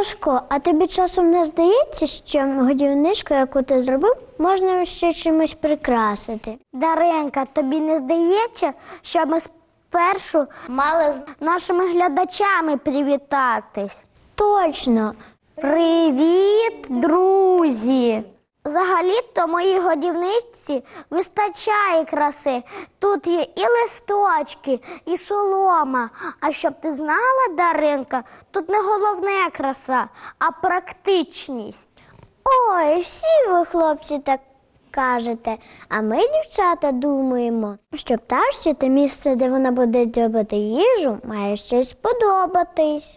Сашко, а тобі часом не здається, що годівничку, яку ти зробив, можна ще чимось прикрасити? Даринка, тобі не здається, що ми спершу мали з нашими глядачами привітатись? Точно. Привіт, друзі! Взагалі-то моїй годівничці вистачає краси. Тут є і листочки, і солома. А щоб ти знала, Даринка, тут не головне краса, а практичність. Ой, всі ви, хлопці, так кажете. А ми, дівчата, думаємо, що пташці те місце, де вона буде дзьобати їжу, має щось сподобатись.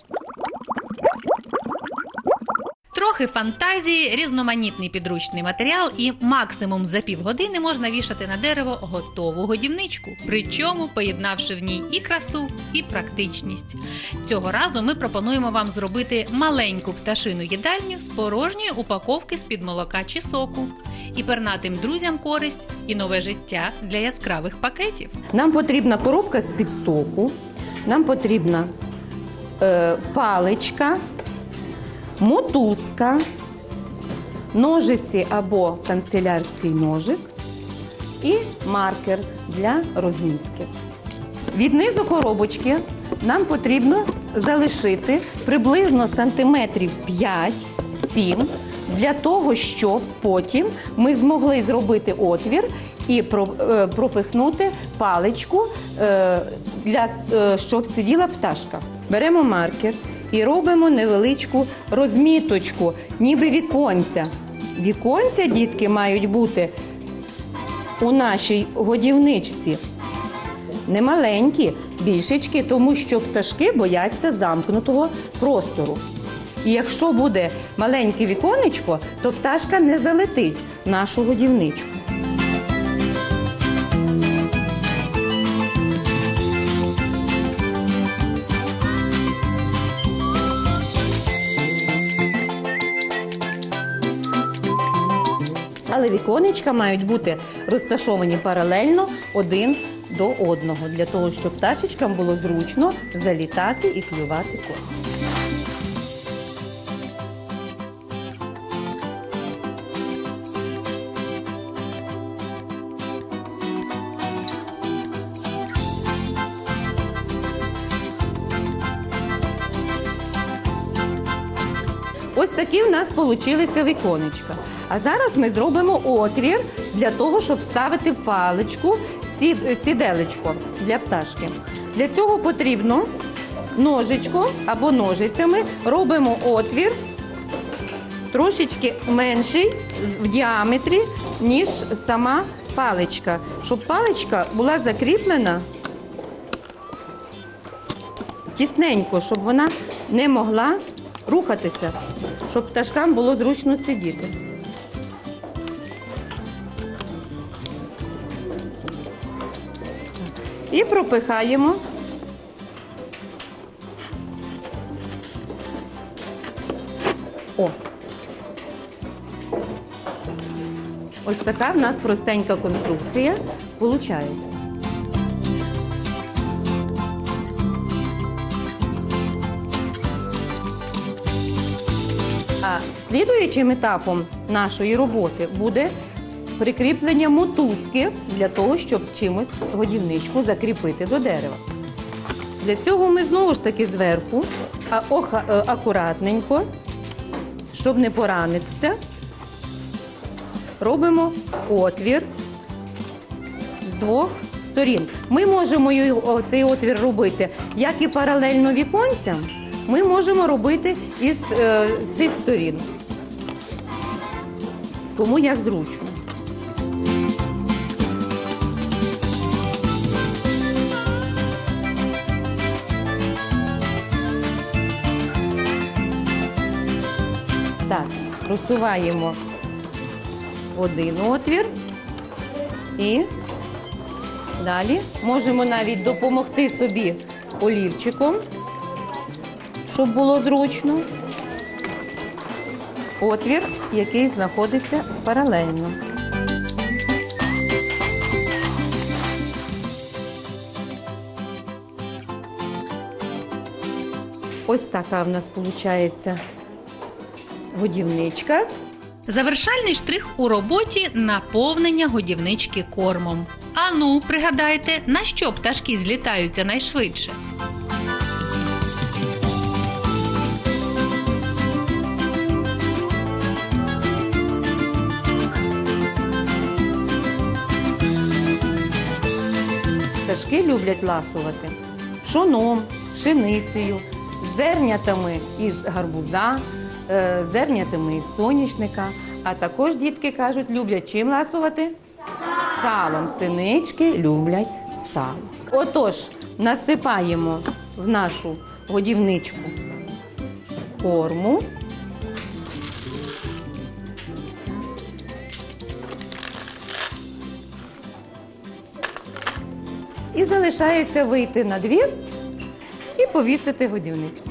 Трохи фантазії, різноманітний підручний матеріал і максимум за півгодини можна вішати на дерево готову годівничку, причому поєднавши в ній і красу, і практичність. Цього разу ми пропонуємо вам зробити маленьку пташину їдальню з порожньої упаковки з-під молока чи соку. І пернатим друзям користь, і нове життя для яскравих пакетів. Нам потрібна коробка з-під соку, нам потрібна паличка, мотузка, ножиці або канцелярський ножик і маркер для розмітки. Від низу коробочки нам потрібно залишити приблизно сантиметрів 5-7 для того, щоб потім ми змогли зробити отвір і пропихнути паличку, щоб сиділа пташка. Беремо маркер і робимо невеличку розміточку, ніби віконця. Віконця, дітки, мають бути у нашій годівничці не маленькі, більшечки, тому що пташки бояться замкнутого простору. І якщо буде маленьке віконечко, то пташка не залетить в нашу годівничку. Але віконечка мають бути розташовані паралельно один до одного, для того, щоб пташечкам було зручно залітати і клювати корм. Ось такі в нас вийшли віконечка. А зараз ми зробимо отвір для того, щоб вставити в паличку сіделечко для пташки. Для цього потрібно ножичком або ножицями робимо отвір трошечки менший в діаметрі, ніж сама паличка, щоб паличка була закріплена тісненько, щоб вона не могла рухатися, щоб пташкам було зручно сидіти. І пропихаємо ось така в нас простенька конструкція виходить. А слідуючим етапом нашої роботи буде прикріплення мотузки для того, щоб чимось годівничку закріпити до дерева. Для цього ми знову ж таки зверху, акуратненько, щоб не поранитися, робимо отвір з двох сторін. Ми можемо цей отвір робити як і паралельно віконцям, ми можемо робити із цих сторін. Кому як зручно. Так, просуваємо один отвір і далі можемо навіть допомогти собі олівчиком, щоб було зручно. Отвір, який знаходиться паралельно. Ось така в нас виходить годівничка. Завершальний штрих у роботі – наповнення годівнички кормом. Ану, пригадайте, на що пташки злітаються найшвидше? Пташки люблять ласувати пшоном, пшеницею, зернятами із гарбуза, зернятами із соняшника. А також, дітки кажуть, люблять чим ласувати? Салом. Синички люблять сало. Отож, насипаємо в нашу годівничку корму. І залишається вийти на двір і повісити годівничку.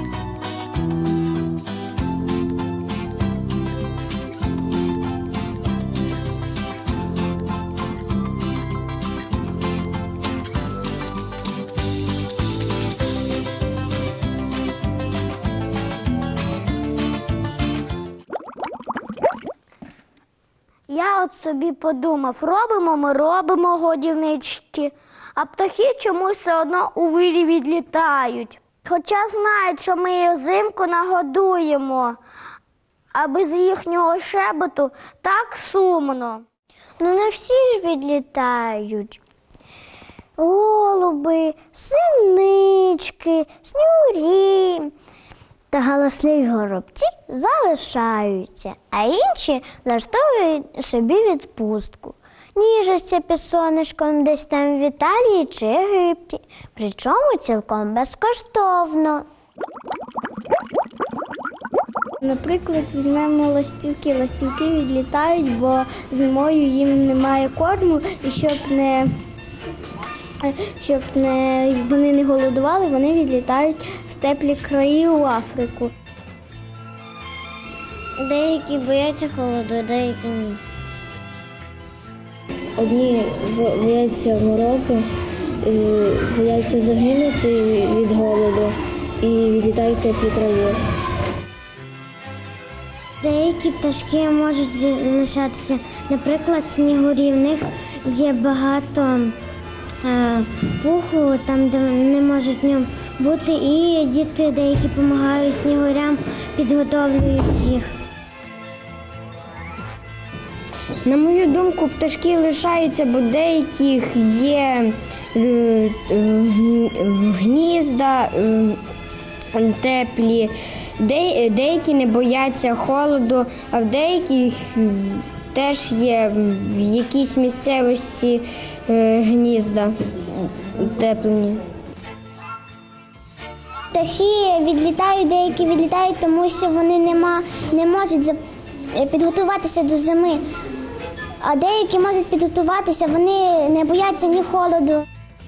Я от собі подумав, робимо годівнички, а птахи чомусь все одно у вирі відлітають. Хоча знають, що ми їх взимку нагодуємо, а без їхнього шебету так сумно. Ну не всі ж відлітають. Голуби, синички, снігурі та галасливі горобці залишаються, а інші влаштовують собі відпустку. Ніжаться під сонечком десь там в Італії чи Єгипті, причому цілком безкоштовно. Наприклад, візьмемо ластівки. Ластівки відлітають, бо зимою їм немає корму, і щоб вони не голодували, вони відлітають в теплі краї у Африку. Деякі бояться холоду, деякі ні. Одні бояться морозу, бояться загинути від голоду і відлітають в теплі краї. Деякі пташки можуть залишатися. Наприклад, снігурі. В них є багато пуху, там, де не можуть в ньому бути. І діти деякі допомагають снігурям, підготовлюють їх. На мою думку, пташки лишаються, бо деяких є гнізда теплі, деякі не бояться холоду, а в деяких теж є в якійсь місцевості гнізда теплені. Птахи відлітають, деякі відлітають, тому що вони не можуть підготуватися до зими. А деякі можуть підготуватися, вони не бояться ні холоду.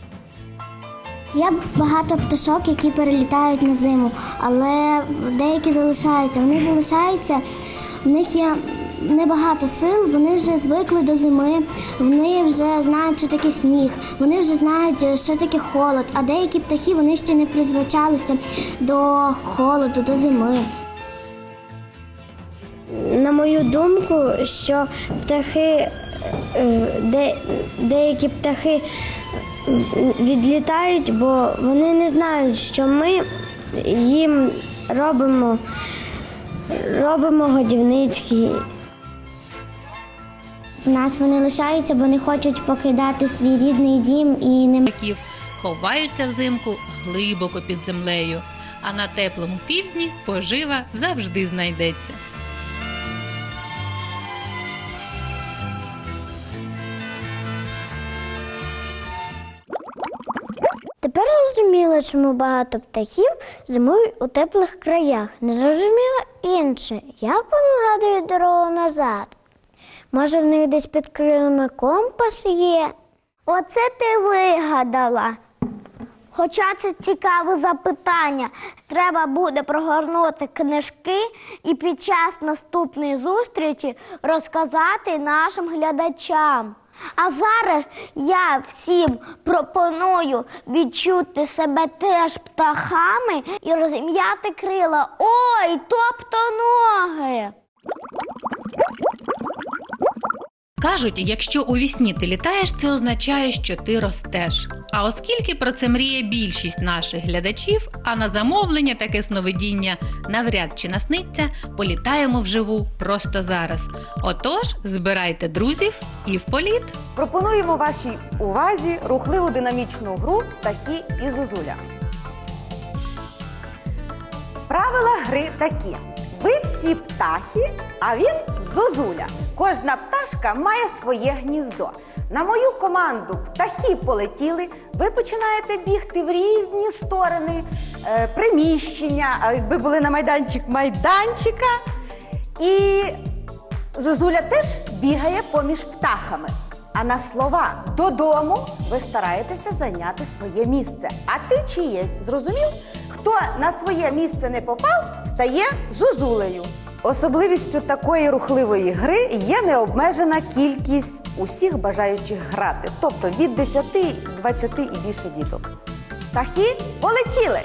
Є багато пташок, які перелітають на зиму, але деякі залишаються. Вони залишаються, в них є небагато сил, вони вже звикли до зими, вони вже знають, що таке сніг, вони вже знають, що таке холод, а деякі птахи, вони ще не призвичалися до холоду, до зими. На мою думку, що деякі птахи відлітають, бо вони не знають, що ми їм робимо годівнички. В нас вони лишаються, бо не хочуть покидати свій рідний дім і не Птахів ховаються взимку глибоко під землею, а на теплому півдні пожива завжди знайдеться. Тепер зрозуміло, чому багато птахів зимують у теплих краях. Не зрозуміло інше, як вони згадують дорогу назад. Може, в них десь під крилами компас є? Оце ти вигадала. Хоча це цікаве запитання, треба буде прогорнути книжки і під час наступної зустрічі розказати нашим глядачам. А зараз я всім пропоную відчути себе теж птахами і розім'яти крила. Ой, тобто ноги! Кажуть, якщо у вісні ти літаєш, це означає, що ти ростеш. А оскільки про це мріє більшість наших глядачів, а на замовлення таке сновидіння навряд чи насниться, політаємо вживу просто зараз. Отож, збирайте друзів і в політ! Пропонуємо вашій увазі рухливу динамічну гру «Птахи і Зозуля». Правила гри такі. Ви всі птахи, а він Зозуля. Кожна пташка має своє гніздо. На мою команду «Птахи полетіли» ви починаєте бігти в різні сторони приміщення, а якби були на майданчика. І Зозуля теж бігає поміж птахами. А на слова «додому» ви стараєтеся зайняти своє місце. А ти чиєсь, зрозумів? Хто на своє місце не попав, стає Зозулею. Особливістю такої рухливої гри є необмежена кількість усіх бажаючих грати. Тобто від 10, 20 і більше діток. Птахи полетіли!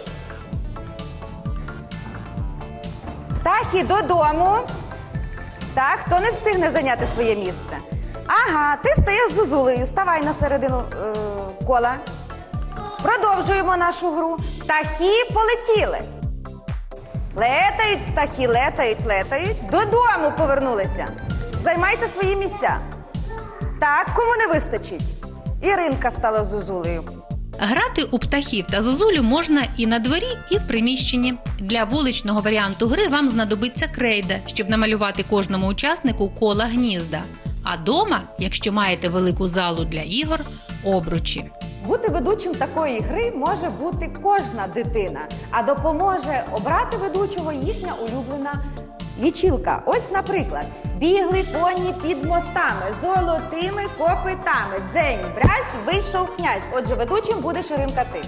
Птахи додому! Так, хто не встигне зайняти своє місце? Ага, ти стаєш Зозулею. Ставай на середину кола. Продовжуємо нашу гру. Птахи полетіли. Летають птахи, летають. Додому повернулися. Займайте свої місця. Так, кому не вистачить? Іринка стала Зозулею. Грати у птахів та зозулю можна і на дворі, і в приміщенні. Для вуличного варіанту гри вам знадобиться крейда, щоб намалювати кожному учаснику кола гнізда. А дома, якщо маєте велику залу для ігор, обручі. Бути ведучим такої гри може бути кожна дитина, а допоможе обрати ведучого їхня улюблена лічилка. Ось, наприклад, бігли коні під мостами золотими копитами. Дзень, брязь, вийшов князь. Отже, ведучим будеш, Іринка, ти.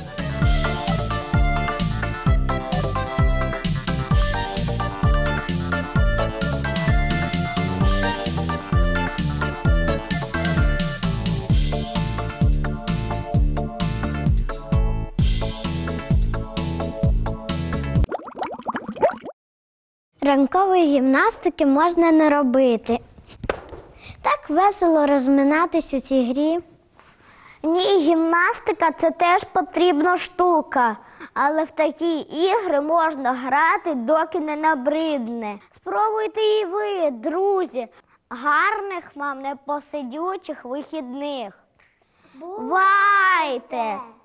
Ранкової гімнастики можна не робити. Так весело розминатись у цій грі. Ні, гімнастика – це теж потрібна штука. Але в такі ігри можна грати, доки не набридне. Спробуйте і ви, друзі. Гарних вам непосидючих вихідних. Бувайте!